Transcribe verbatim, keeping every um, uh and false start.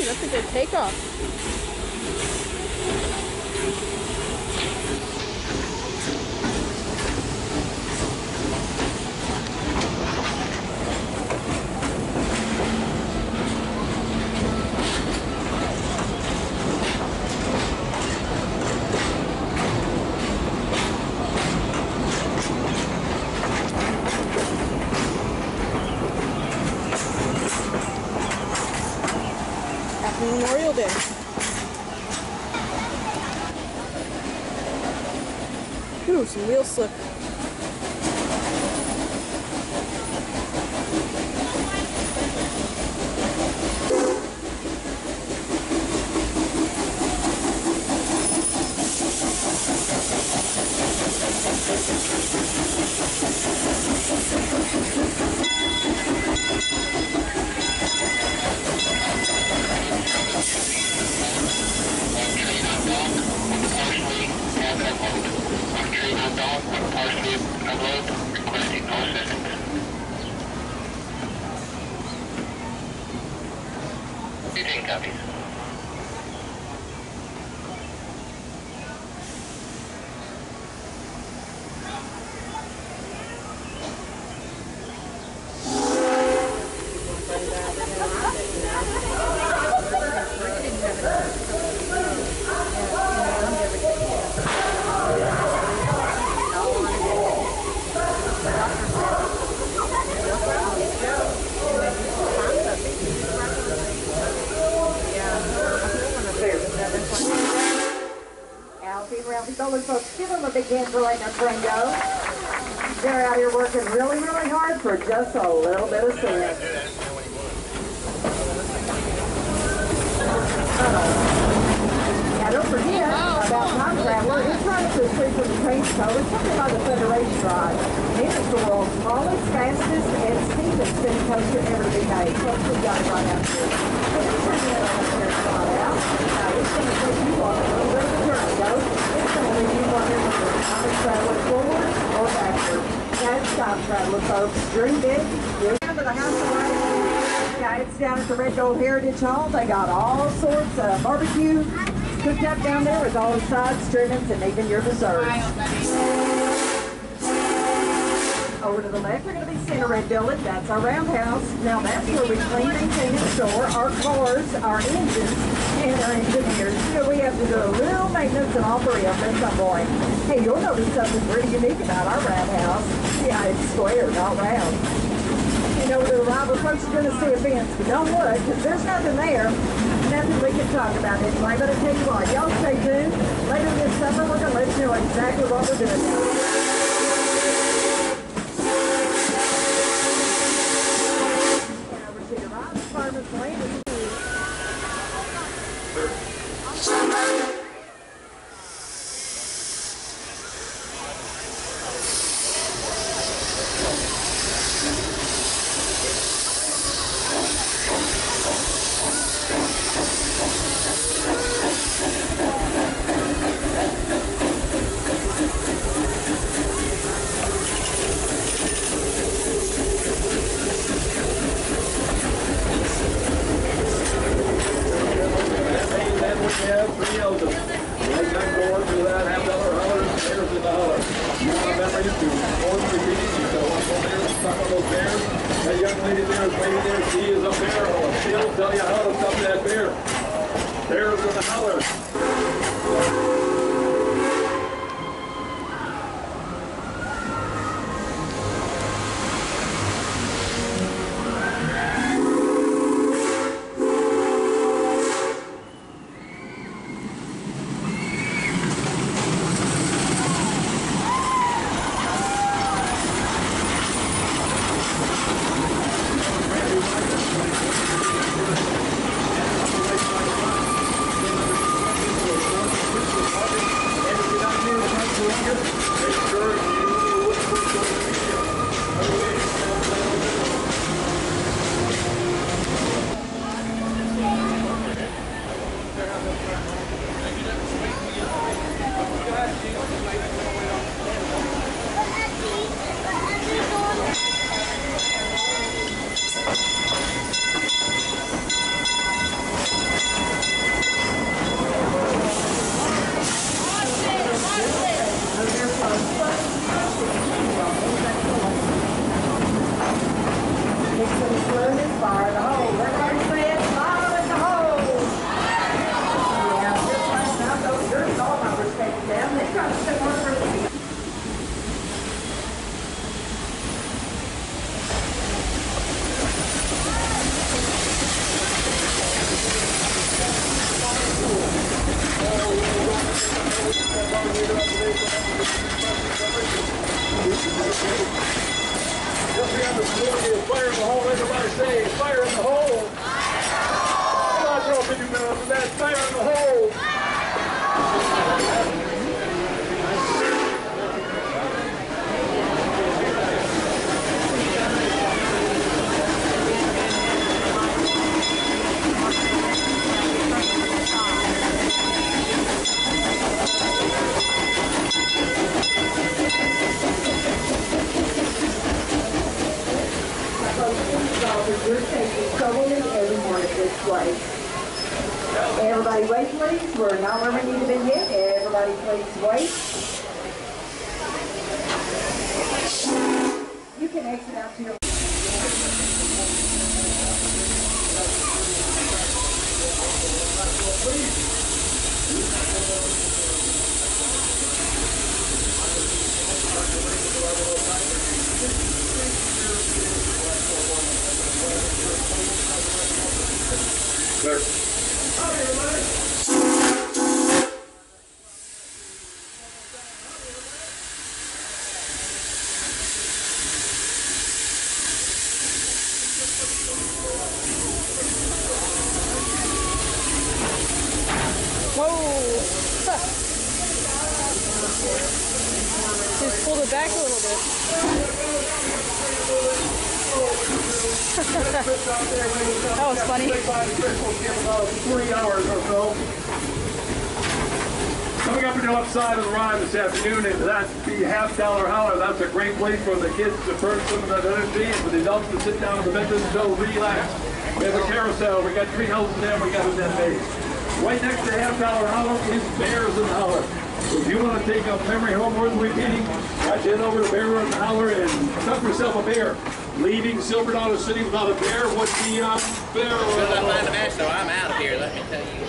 That's a good takeoff. Happy Memorial Day. Ooh, some wheel slip. Copies. Solid folks, give them a big hand for letting our train go. They're out here working really, really hard for just a little bit of sand. Now don't forget about Time Traveler. It's right to free from the train tow. It's something by the Federation Drive. It is the world's smallest, fastest, and steepest spinning coaster ever to be made. Plus, we've got it right out here. So this is the end of the here slide out. Now, it's going to take you on a little bit of a journey, though. It's going to leave you wondering if you're Time Traveler forward or backward. That's Time Traveler, folks. Dream big. You're down to the House of Rice. Yeah, it's down at the Red Gold Heritage Hall. They got all sorts of barbecue cooked up down there with all the sides, trimmings, and even your desserts. Over to the left, we're going to be seeing a red building. That's our roundhouse. Now that's where we clean, maintain, and store our cars, our engines, and our engineers. So we have to do a little maintenance and all three of them at some point. Hey, you'll notice something pretty unique about our roundhouse. Yeah, it's square, not round. You know, the arrival folks are going to see a fence, but don't look, because there's nothing there. Nothing we can talk about anyway, but I tell you what, y'all stay tuned. Later this summer, we're going to let you know exactly what we're doing now. That young lady there is waiting there. She is up there. She'll tell you how to stop that bear. Bears in the holler. that fire in the hole. You're taking trouble every morning this way. Everybody wait, please. We're not where we need to be yet. Everybody please wait. You can exit out to your... Clear. Whoa! Huh. Just pulled it back a little bit. That was funny. Three hours or so. Coming up on the left side of the ride this afternoon, and that's the half dollar holler. That's a great place for the kids to burn some of that energy and for the adults to sit down on the benches and go relax. We have a carousel. We got three houses there. We got a dead base. Right next to half dollar holler is Bears and Holler. If you want to take a memory home worth repeating, right head over to Bear and Holler and tuck yourself a bear. Leaving Silver Dollar City without a bear would be a bear. As soon as I find a match, though, I'm out of here, let me tell you.